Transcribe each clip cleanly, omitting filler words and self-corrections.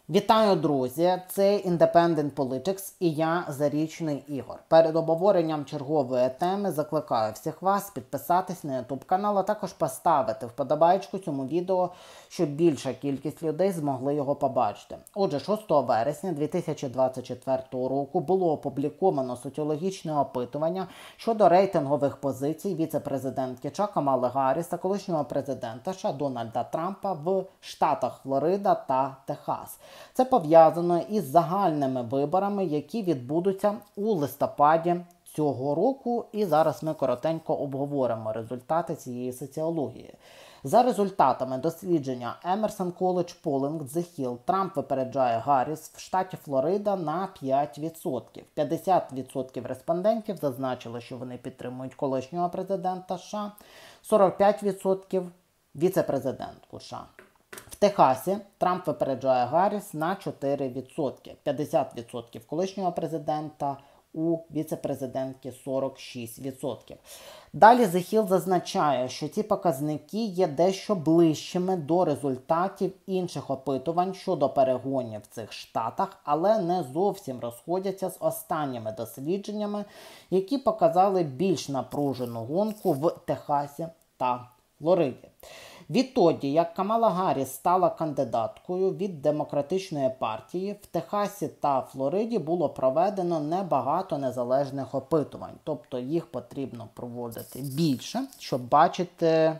Вітаю, друзі! Це Independent Politics і я, Зарічний Ігор. Перед обговоренням чергової теми закликаю всіх вас підписатись на YouTube канал, а також поставити вподобайку цьому відео, щоб більша кількість людей змогли його побачити. Отже, 6 вересня 2024 року було опубліковано соціологічне опитування щодо рейтингових позицій віце-президентки США Камали Гарріс та колишнього президента США Дональда Трампа в штатах Флорида та Техас. Це пов'язано із загальними виборами, які відбудуться у листопаді цього року. І зараз ми коротенько обговоримо результати цієї соціології. За результатами дослідження Emerson College Polling The Hill, Трамп випереджає Гарріс в штаті Флорида на 5%. 50% респондентів зазначили, що вони підтримують колишнього президента США, 45% віце-президентку США. В Техасі Трамп випереджає Гарріс на 4%, 50% колишнього президента, у віце-президентки 46%. Далі The Hill зазначає, що ці показники є дещо ближчими до результатів інших опитувань щодо перегонів в цих штатах, але не зовсім розходяться з останніми дослідженнями, які показали більш напружену гонку в Техасі та Флориді. Відтоді, як Камала Гарріс стала кандидаткою від Демократичної партії, в Техасі та Флориді було проведено небагато незалежних опитувань. Тобто їх потрібно проводити більше, щоб бачити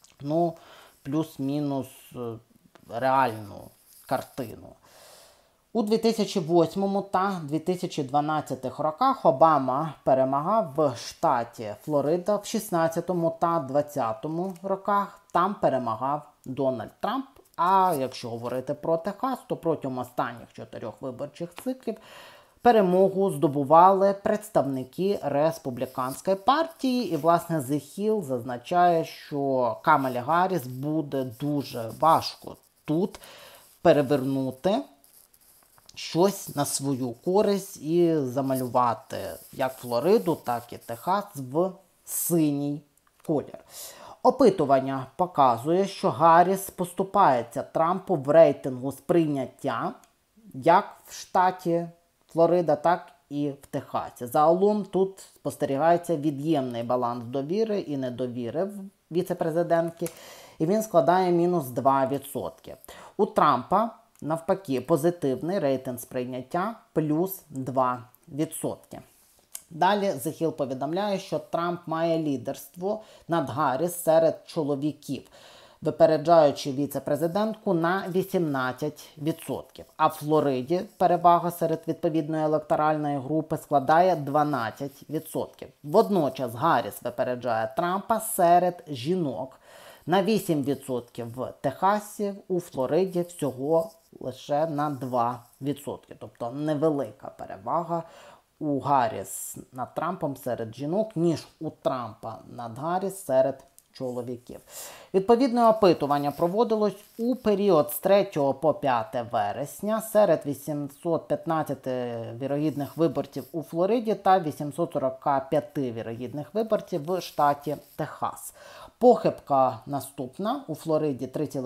плюс-мінус реальну картину. У 2008 та 2012 роках Обама перемагав в штаті Флорида, в 2016 та 2020 роках там перемагав Дональд Трамп. А якщо говорити про Техас, то протягом останніх 4 виборчих циклів перемогу здобували представники республіканської партії. І, власне, The Hill зазначає, що Камалі Гарріс буде дуже важко тут перевернути щось на свою користь і замалювати як Флориду, так і Техас в синій колір. Опитування показує, що Гарріс поступається Трампу в рейтингу сприйняття як в штаті Флорида, так і в Техасі. Загалом тут спостерігається від'ємний баланс довіри і недовіри в віце-президентки, і він складає мінус 2%. У Трампа навпаки, позитивний рейтинг сприйняття плюс 2%. Далі The Hill повідомляє, що Трамп має лідерство над Гарріс серед чоловіків, випереджаючи віце-президентку на 18%. А в Флориді перевага серед відповідної електоральної групи складає 12%. Водночас Гарріс випереджає Трампа серед жінок на 8% в Техасі, у Флориді всього лише на 2%. Тобто невелика перевага у Гарріс над Трампом серед жінок, ніж у Трампа над Гарріс серед чоловіків. Відповідне опитування проводилось у період з 3 по 5 вересня серед 815 вірогідних виборців у Флориді та 845 вірогідних виборців в штаті Техас. Похибка наступна: у Флориді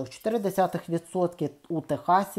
3,4%, у Техасі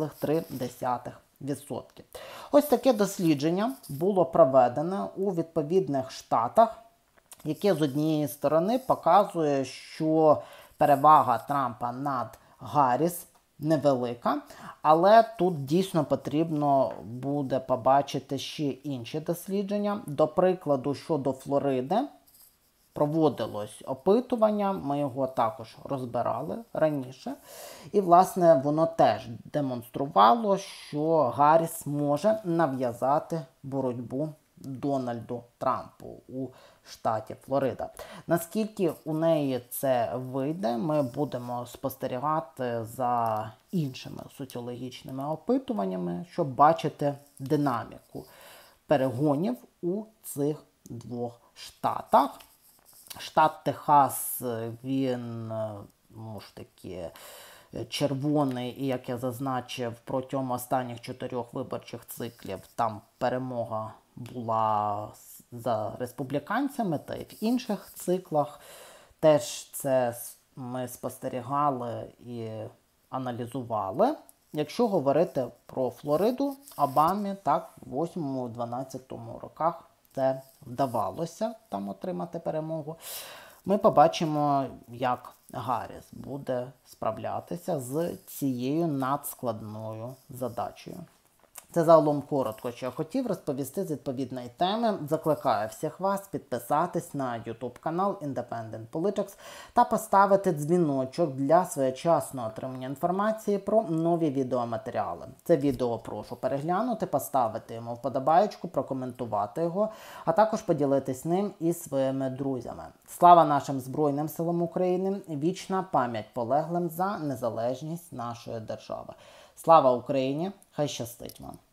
3,3%. Ось таке дослідження було проведено у відповідних штатах, яке з однієї сторони показує, що перевага Трампа над Гарріс невелика, але тут дійсно потрібно буде побачити ще інші дослідження. До прикладу, щодо Флориди проводилось опитування, ми його також розбирали раніше. І, власне, воно теж демонструвало, що Гарріс може нав'язати боротьбу Дональду Трампу у штаті Флорида. Наскільки у неї це вийде, ми будемо спостерігати за іншими соціологічними опитуваннями, щоб бачити динаміку перегонів у цих двох штатах. Штат Техас, він, червоний, і, як я зазначив, протягом останніх 4 виборчих циклів там перемога була за республіканцями, та й в інших циклах теж це ми спостерігали і аналізували. Якщо говорити про Флориду, Обамі так в 8-12 роках це вдавалося там отримати перемогу. Ми побачимо, як Гарріс буде справлятися з цією надскладною задачею. Це загалом коротко, що я хотів розповісти з відповідної теми. Закликаю всіх вас підписатись на YouTube канал Independent Politics та поставити дзвіночок для своєчасного отримання інформації про нові відеоматеріали. Це відео прошу переглянути, поставити йому вподобаєчку, прокоментувати його, а також поділитись ним із своїми друзями. Слава нашим Збройним силам України! Вічна пам'ять полеглим за незалежність нашої держави. Слава Україні! Хай щастить вам!